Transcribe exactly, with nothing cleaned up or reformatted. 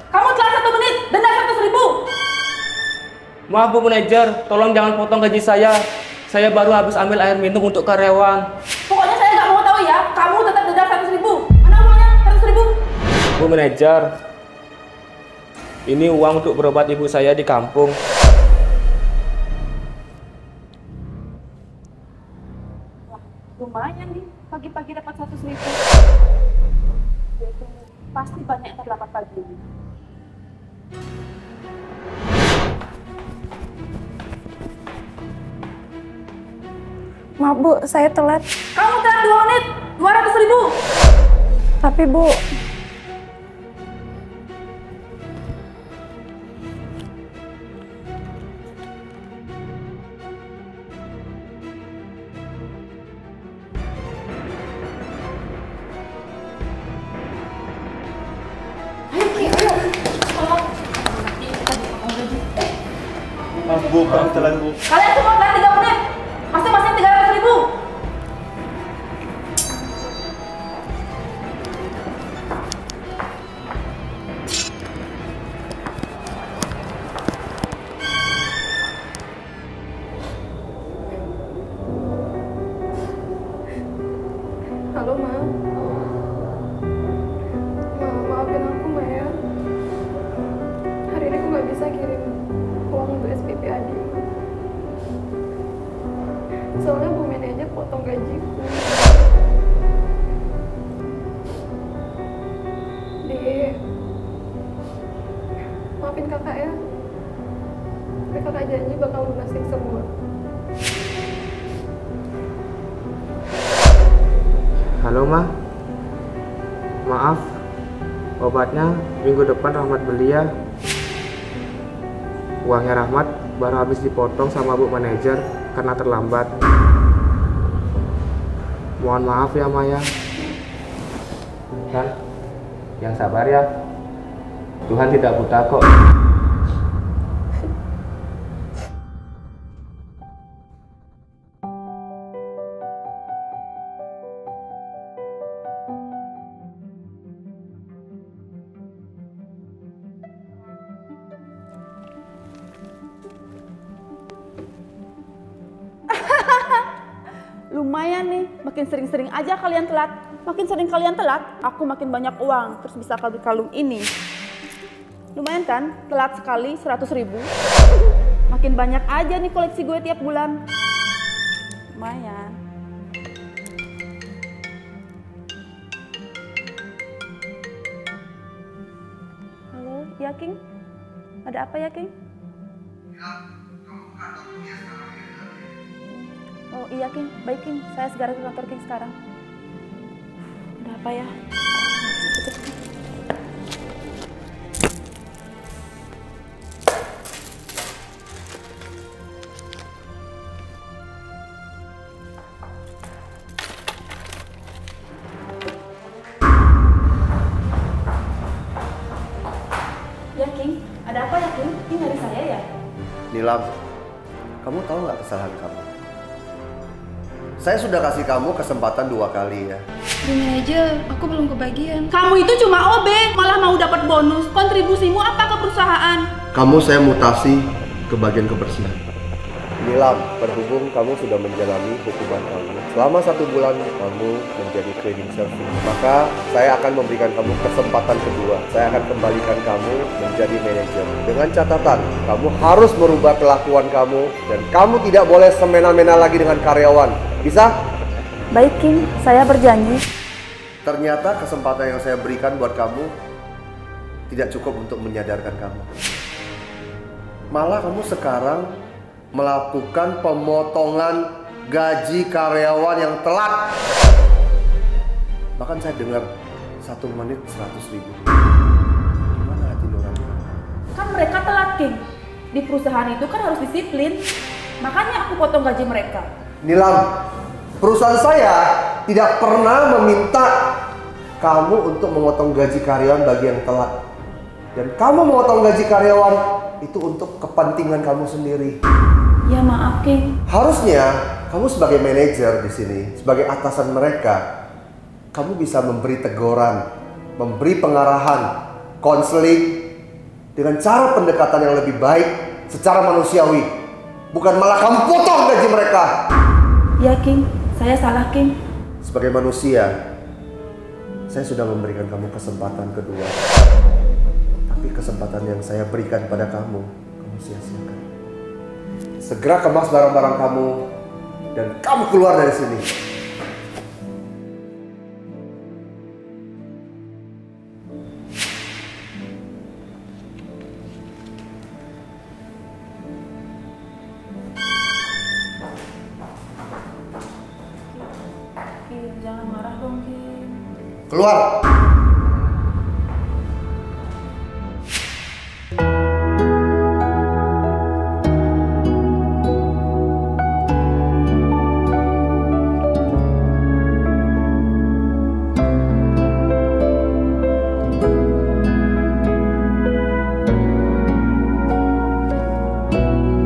Kamu telat satu menit, denda seratus ribu. Maaf Bu Manajer, tolong jangan potong gaji saya. Saya baru habis ambil air minum untuk karyawan. Pokoknya saya nggak mau tahu ya, kamu tetap denda seratus ribu. Mana uangnya? seratus ribu. Bu Manajer, ini uang untuk berobat ibu saya di kampung. Wah, lumayan nih, pagi-pagi dapat seratus ribu. Pasti banyak yang terdapat pagi ini. Maaf Bu, saya telat. Kamu telat dua menit, dua ratus ribu. Tapi Bu, Maaf Bu, kami telat Bu. Kalian semua telat tiga menit, masing-masing tiga ratus ribu. halo Ma. Ma, maafin aku Ma ya. Hari ini aku nggak bisa kirim uang untuk S P P Adi. Soalnya Bu Manajer potong gajiku. Dek, maafin kakak ya. Tapi kakak janji bakal lunasin semua. Halo Ma, maaf, obatnya minggu depan Rahmat beli ya. Uangnya Rahmat baru habis dipotong sama Bu Manajer karena terlambat. Mohon maaf ya Maya. Dan yang sabar ya. Tuhan tidak buta kok. Lumayan nih, makin sering-sering aja kalian telat. Makin sering kalian telat, aku makin banyak uang. Terus bisa beli kalung ini. Lumayan kan, telat sekali seratus ribu. Makin banyak aja nih koleksi gue tiap bulan. Lumayan. Halo, ya King? Ada apa ya King? Oh iya King, baik King, saya segera ke kantor King sekarang. Udah apa ya? Ya King, ada apa ya King? King dari saya ya? Nilam, kamu tahu nggak kesalahan kamu? Saya sudah kasih kamu kesempatan dua kali ya. Bu Manajer, aku belum kebagian. Kamu itu cuma O B, malah mau dapat bonus. Kontribusimu apa ke perusahaan? Kamu saya mutasi ke bagian kebersihan. Nilam, berhubung kamu sudah menjalani hukuman kamu selama satu bulan kamu menjadi cleaning service, maka saya akan memberikan kamu kesempatan kedua. Saya akan kembalikan kamu menjadi manajer dengan catatan kamu harus merubah kelakuan kamu dan kamu tidak boleh semena-mena lagi dengan karyawan. Bisa? Baik King, saya berjanji. Ternyata kesempatan yang saya berikan buat kamu tidak cukup untuk menyadarkan kamu. Malah kamu sekarang melakukan pemotongan gaji karyawan yang telat. Bahkan saya dengar satu menit seratus ribu. Gimana hati nurani? Kan mereka telat King. Di perusahaan itu kan harus disiplin. Makanya aku potong gaji mereka. Nilam, perusahaan saya tidak pernah meminta kamu untuk memotong gaji karyawan bagi yang telat. Dan kamu memotong gaji karyawan itu untuk kepentingan kamu sendiri. Ya maaf King. Harusnya kamu sebagai manajer di sini, sebagai atasan mereka, kamu bisa memberi teguran, memberi pengarahan, konseling, dengan cara pendekatan yang lebih baik secara manusiawi. Bukan malah kamu potong gaji mereka. Ya King, saya salah King. Sebagai manusia, saya sudah memberikan kamu kesempatan kedua. Tapi kesempatan yang saya berikan pada kamu, kamu sia-siakan. Segera kemas barang-barang kamu dan kamu keluar dari sini. Kim, jangan marah dong Kim. Keluar!